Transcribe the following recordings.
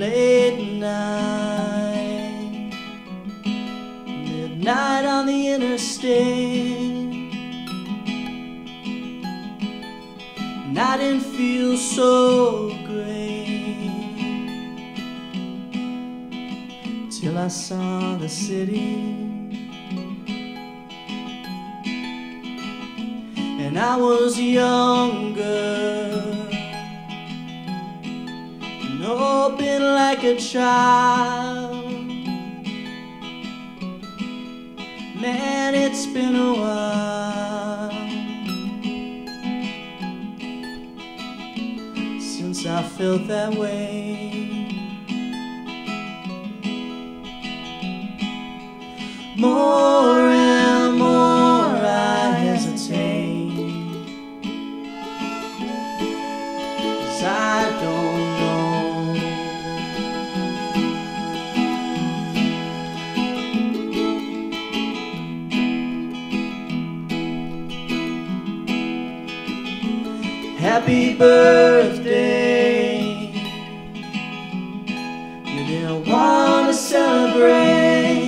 late night, midnight on the interstate, and I didn't feel so great till I saw the city. And I was younger and open like a child. Man, it's been a while since I felt that way. More and more I hesitate, 'cause I don't know. Happy birthday, you didn't want to celebrate,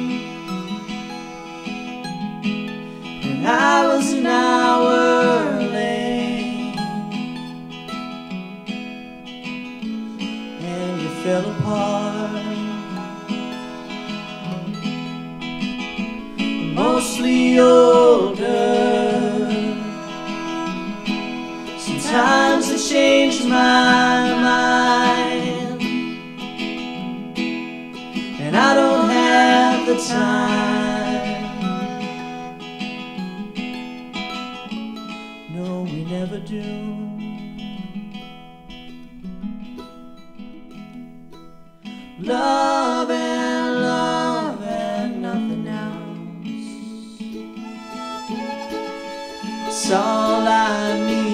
and I was an hour late, and you fell apart. Mostly older, sometimes I change my mind, and I don't have the time. No, we never do. Love and nothing else, it's all I need.